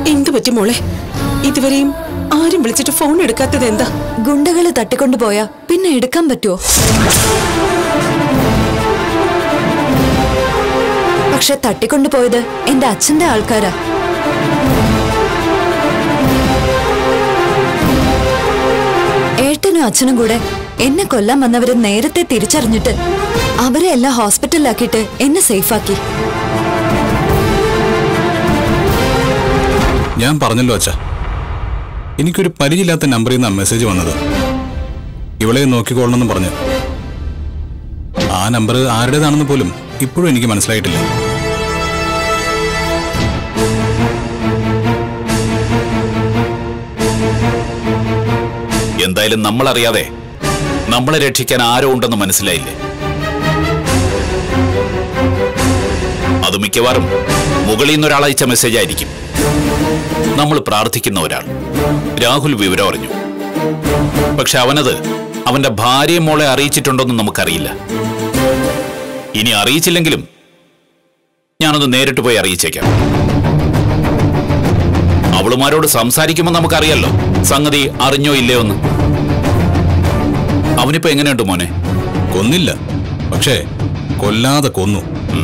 എന്തു പറ്റി മോളെ? ഇതുവരെയും ആരും വിളിച്ചിട്ട് ഫോൺ എടുക്കാത്തത് എന്താ? ഗുണ്ടകള് തട്ടിക്കൊണ്ടുപോയാ പിന്നെ എടുക്കാൻ പറ്റുമോ? പക്ഷെ തട്ടിക്കൊണ്ടുപോയത് എന്റെ അച്ഛന്റെ ആൾക്കാരാ. ഏട്ടനും അച്ഛനും കൂടെ എന്നെ കൊല്ലാൻ വന്നവര് നേരത്തെ തിരിച്ചറിഞ്ഞിട്ട് അവരെ എല്ലാം ഹോസ്പിറ്റലിലാക്കിയിട്ട് എന്നെ സേഫാക്കി. ഞാൻ പറഞ്ഞല്ലോ അച്ഛാ, എനിക്കൊരു പരിചയമില്ലാത്ത നമ്പറിൽ നിന്നാണ് മെസ്സേജ് വന്നത്. ഇവളെ നോക്കിക്കോളണമെന്ന് പറഞ്ഞു. ആ നമ്പർ ആരുടേതാണെന്ന് പോലും ഇപ്പോഴും എനിക്ക് മനസ്സിലായിട്ടില്ല. എന്തായാലും നമ്മളറിയാതെ നമ്മളെ രക്ഷിക്കാൻ ആരോ ഉണ്ടെന്ന് മനസ്സിലായില്ലേ? അത് മിക്കവാറും മുകളിൽ നിന്നൊരാൾ അയച്ച മെസ്സേജ് ആയിരിക്കും. നമ്മൾ പ്രാർത്ഥിക്കുന്ന ഒരാൾ രാഹുൽ വിവരം അറിഞ്ഞു. പക്ഷെ അവനത് അവന്റെ ഭാര്യയെ മോളെ അറിയിച്ചിട്ടുണ്ടോന്ന് നമുക്കറിയില്ല. ഇനി അറിയിച്ചില്ലെങ്കിലും ഞാനൊന്ന് നേരിട്ട് പോയി അറിയിച്ചേക്കാം. അവളുമാരോട് സംസാരിക്കുമ്പോൾ നമുക്കറിയാലോ സംഗതി അറിഞ്ഞോ ഇല്ലയോ എന്ന്. അവനിപ്പോ എങ്ങനെയുണ്ട് മോനെ? കൊന്നില്ല, പക്ഷേ കൊല്ലാതെ കൊന്നു.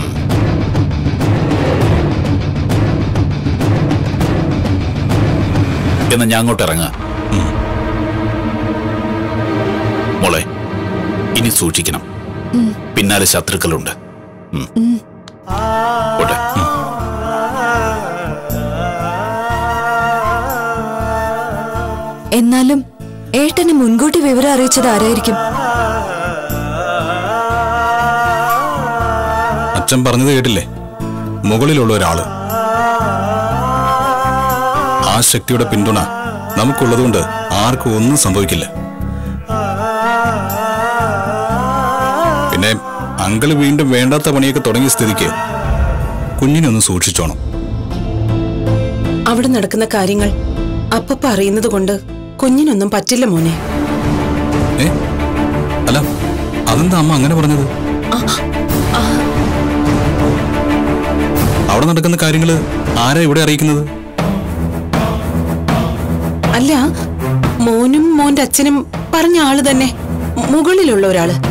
എന്ന് ഞാൻ അങ്ങോട്ട് ഇറങ്ങാം. മോളെ, ഇനി സൂക്ഷിക്കണം. പിന്നാലെ ശത്രുക്കളുണ്ട്. ഓട്ടെ. എന്നാലും ഏട്ടന് മുൻകൂട്ടി വിവരം അറിയിച്ചത് ആരായിരിക്കും? അച്ഛൻ പറഞ്ഞത് കേട്ടില്ലേ? മുകളിലുള്ള ഒരാള്. ആ ശക്തിയുടെ പിന്തുണ നമുക്കുള്ളതുകൊണ്ട് ആർക്കും ഒന്നും സംഭവിക്കില്ല. പിന്നെ അങ്കിള് വീണ്ടും വേണ്ടാത്ത പണിയൊക്കെ തുടങ്ങിയ സ്ഥിതിക്ക് കുഞ്ഞിനെ ഒന്ന് സൂക്ഷിച്ചോണം. അവിടെ നടക്കുന്ന കാര്യങ്ങൾ അപ്പപ്പ അറിയുന്നത് കൊണ്ട് കുഞ്ഞിനൊന്നും പറ്റില്ല മോനെ. അല്ല, അതെന്താ അമ്മ അങ്ങനെ പറഞ്ഞത്? അവിടെ നടക്കുന്ന കാര്യങ്ങള് ആരാ ഇവിടെ അറിയിക്കുന്നത്? അല്ല, മോനും മോന്റെ അച്ഛനും പറഞ്ഞ ആള് തന്നെ, മുകളിലുള്ള ഒരാള്.